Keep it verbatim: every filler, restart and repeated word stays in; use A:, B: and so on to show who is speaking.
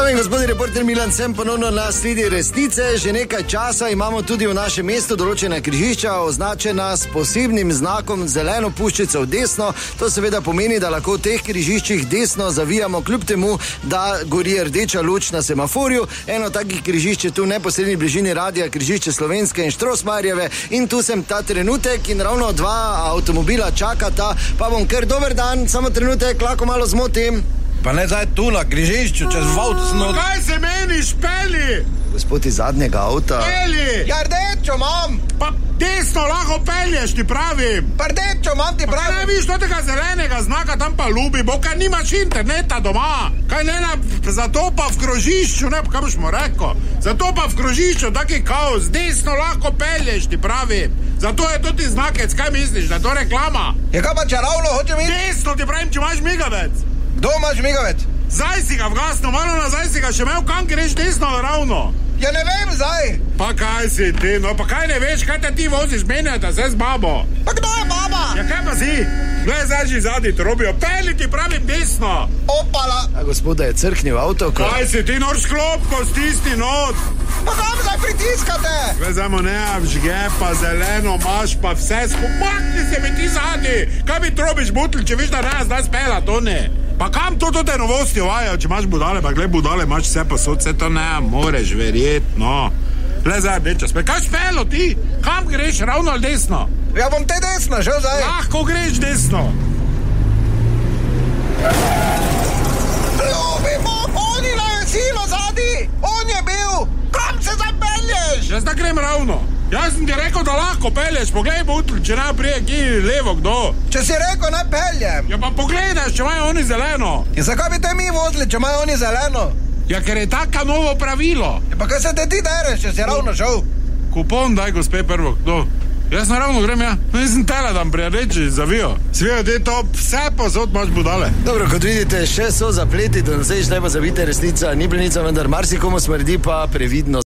A: Dame in gospodje, reporter Milan sem ponovno na sledi resnice. Že nekaj časa imamo tudi v našem mestu določena križišča označena s posebnim znakom zeleno puščico v desno. To seveda pomeni, da lahko v teh križiščih desno zavijamo, kljub temu, da gori rdeča luč na semaforju. Eno takih križišč je tu v neposredni bližini radia, križišče Slovenske in Štrosmajerjeve, in tu sem ta trenutek in ravno dva avtomobila čakata. Pa bom kar dober dan, samo trenutek, lahko malo zmotim.
B: Pa ne zdaj tu na križišču, čez Vovt smo...
C: Kaj se meniš, peli?
A: Gospod iz zadnjega avta.
C: Peli!
B: Ja, rdečo imam!
C: Pa desno lahko pelješ, ti pravim.
B: Pa rdečo imam, ti pravim.
C: Pa ne viš tega zelenega znaka, tam pa ljubi, bo kaj nimaš interneta doma. Kaj ne, na, zato pa v krožišču, ne, kaj boš mu rekel. Zato pa v krožišču, taki kaos, desno lahko pelješ, ti pravim. Zato je to ti znakec, kaj misliš, da je to reklama?
B: Ja, kaj pa če ravno hočem iti?
C: Desno, ti pravim, če imaš migavec.
B: Kdo imaš migavec?
C: Zdaj si ga vgasno, malo nazaj si ga še imel, kam greš desno ali ravno?
B: Ja ne vem zdaj.
C: Pa kaj si ti, no pa kaj ne veš, kaj te ti voziš, menjata se z babo.
B: Pa kdo je baba?
C: Ja kaj pa si? Glej, zdaj že zadnji to robijo, peli ti pravim desno.
B: Opala.
A: A gospoda je crknil avto, ko...
C: Kaj si ti, noč klopko, stisni not.
B: Pa kam zdaj pritiskate?
C: Glej, zdaj mu ne vžge, pa zeleno maš, pa vse skumakni se mi ti zadnji. Kaj mi trobiš butl, če viš, da ne zdaj spela, to ne. Pa kam to te novosti uvajajo, če imaš budale, pa gled budale, imaš vse posod, vse to ne moreš verjeti, no. Gled zdaj, beča, spet, kaj špelo ti? Kam greš, ravno ali desno?
B: Ja bom te desno, že zdaj.
C: Lahko greš desno.
B: Ljubi Bog, oni na silo zadi, on je bil, kam se zapelješ?
C: Jaz da grem ravno. Jaz sem ti rekel, da lahko pelješ, poglej butl, če ne prije ki levo kdo.
B: Če si rekel, ne peljem.
C: Ja pa pogledaš, če imajo oni zeleno.
B: In zakaj bi te mi vozili, če imajo oni zeleno?
C: Ja, ker je taka novo pravilo.
B: Ja, pa kaj se te ti dereš, če si ravno šel?
C: Kupon daj, gospe, prvo, kdo? Jaz naravno grem, ja. No, nisem tela, da prijadeči zavijo. Svijo ti to, vse posod imaš budale.
A: Dobro, kot vidite, še so zapleti, da ne seš, da pa zavite resnica, ni plenica, vendar marsikomu smrdi, pa previdno.